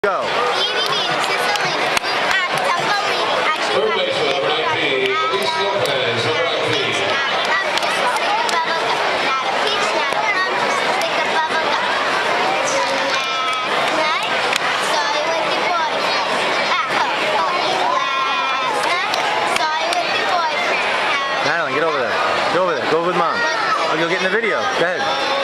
Go. Madeline, get over there. Go over there. Go with Mom. Oh, you'll get in the video. Go ahead.